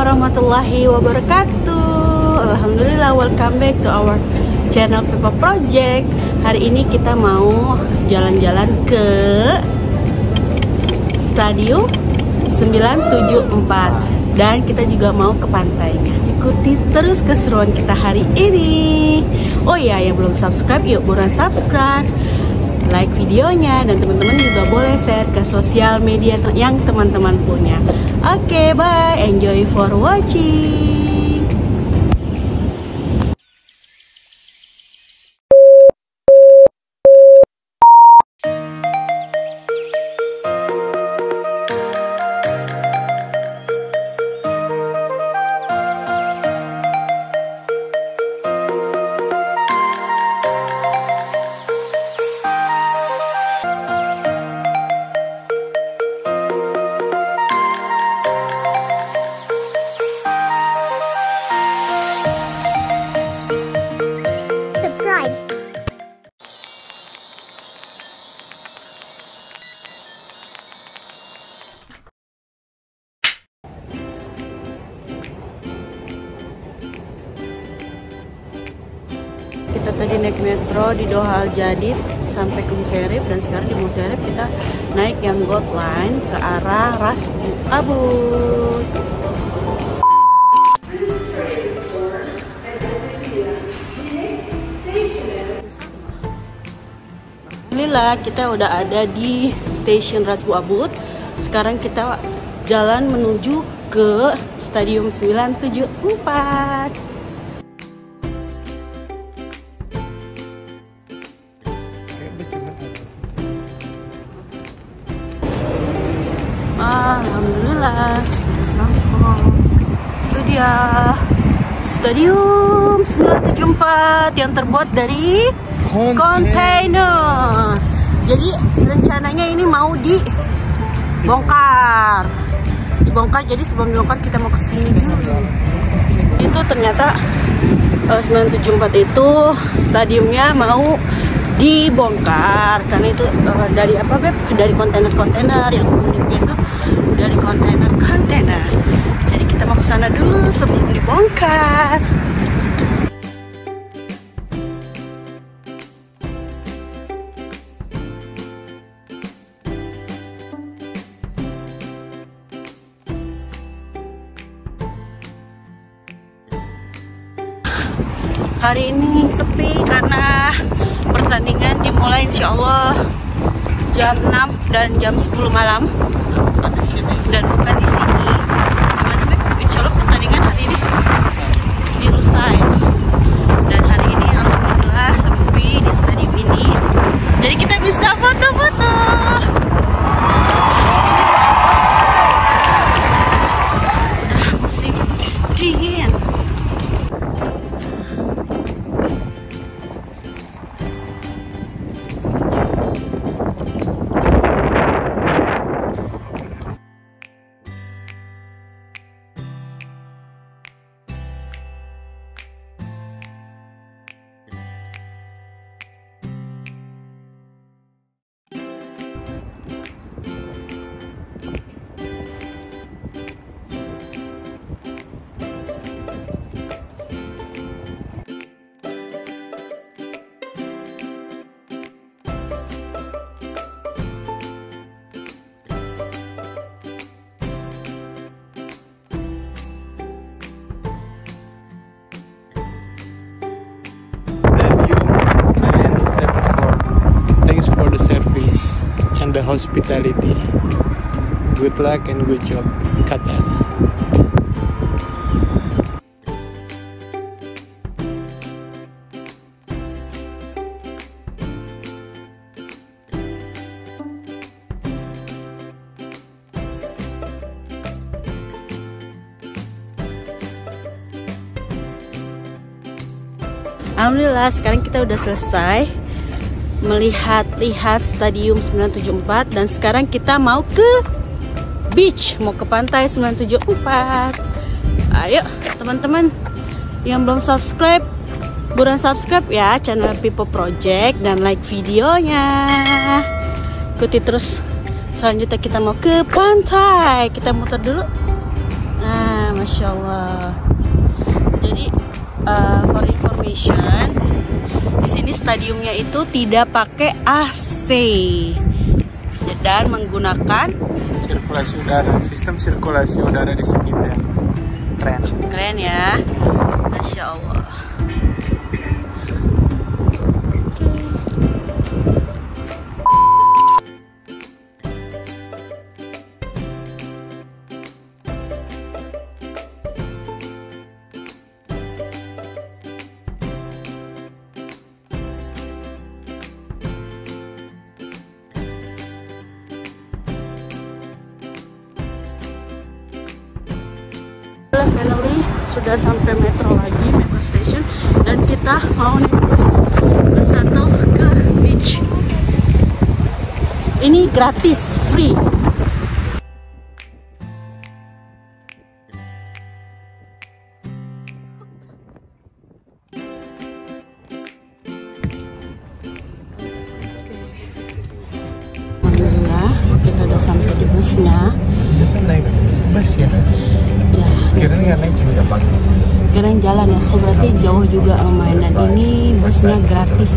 warahmatullahi wabarakatuh. Alhamdulillah, welcome back to our channel Pipa Project. Hari ini kita mau jalan-jalan ke Stadium 974 dan kita juga mau ke pantainya. Ikuti terus keseruan kita hari ini. Oh ya, yang belum subscribe, yuk buruan subscribe, like videonya, dan teman-teman juga boleh share ke sosial media yang teman-teman punya. Oke, bye, enjoy for watching. Kita tadi naik metro di Doha Al Jadid sampai ke Musyairif, dan sekarang di Musyairif kita naik yang Gold Line ke arah Ras Abud. Alhamdulillah, kita udah ada di stasiun Ras Abud. Sekarang kita jalan menuju ke Stadium 974. Alhamdulillah, sudah sampai. Itu dia Stadium 974 yang terbuat dari kontainer. Jadi rencananya ini mau dibongkar. Jadi sebelum dibongkar kita mau ke sini dulu. Itu ternyata 974 itu stadiumnya mau dibongkar karena itu dari apa, Beb? Dari kontainer-kontainer yang uniknya itu dari kontainer-kontainer. Jadi kita mau ke sana dulu sebelum dibongkar. Hari ini sepi karena pertandingan dimulai insya Allah jam 6 dan jam 10 malam. Dan bukan di sini. Insya Allah pertandingan hari ini di Lusail. Dan hari ini alhamdulillah sepi di stadium ini. Jadi kita bisa foto-foto. Udah musim dingin. And the hospitality. Good luck and good job, Qatar. Alhamdulillah, sekarang kita udah selesai melihat-lihat Stadium 974 dan sekarang kita mau ke beach, mau ke pantai 974. Ayo teman-teman yang belum subscribe, buruan subscribe ya channel Pipa Project dan like videonya. Ikuti terus. Selanjutnya kita mau ke pantai. Kita muter dulu. Nah, Masya Allah. Jadi for information, di sini stadiumnya itu tidak pakai AC dan menggunakan sirkulasi udara, sistem sirkulasi udara di sekitar. Keren ya, Masya Allah. Finally sudah sampai metro station, dan kita mau naik bus shuttle ke beach. Ini gratis, free. Alhamdulillah kita udah sampai di busnya. Naik bus ya? Ya. Kirain nggak naik juga Bang. Kirain jalan ya, oh, berarti jauh juga lumayan. Dan ini busnya gratis.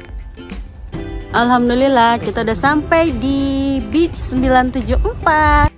Alhamdulillah kita udah sampai di Beach 974.